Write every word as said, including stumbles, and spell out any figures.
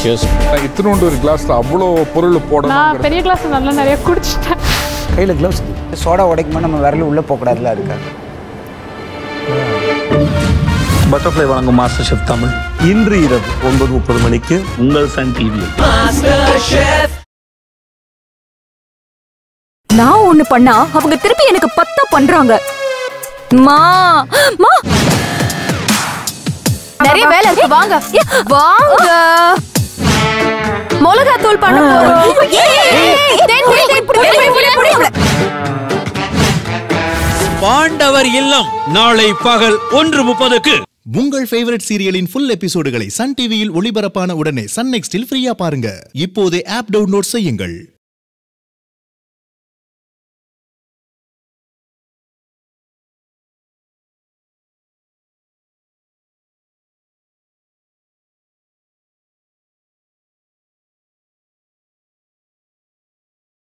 Cheers. இத்தனோண்டு ஒரு கிளாஸ்ல அவ்வளோ பொருள் போடணும். நான் பெரிய கிளாஸ் நல்லா நிறைய குடிச்சிட்டேன். கையில் க்ளவுஸ் சோடா உடைக்கும்போது நம்ம விரல் உள்ளே போகக்கூடாதுல அதுக்காக. பட்டர்ஃப்ளை வழங்கும் மாஸ்டர் ஷெஃப் தமிழ் இன்று இரவு ஒன்பது முப்பது மணிக்கு உங்கள் சன் டிவி. நான் ஒண்ணு பண்ணா அவங்க திருப்பி எனக்கு பத்தா பண்றாங்க. மா மா நிறைய வேலை இருக்கு, வாங்க வாங்க. மிளகா தூள் பண்ண போறோம். பாண்டவர் இல்லம் நாளை பகல் ஒன்று முப்பதுக்கு. உங்கள் ஃபேவரட் சீரியலின் ஃபுல் எபிசோடுகளை சன் டிவியில் ஒளிபரப்பான உடனே சன் நெக்ஸ்டில் ஃப்ரீயா பாருங்க. இப்போதே ஆப் டவுன்லோட் செய்யுங்கள்.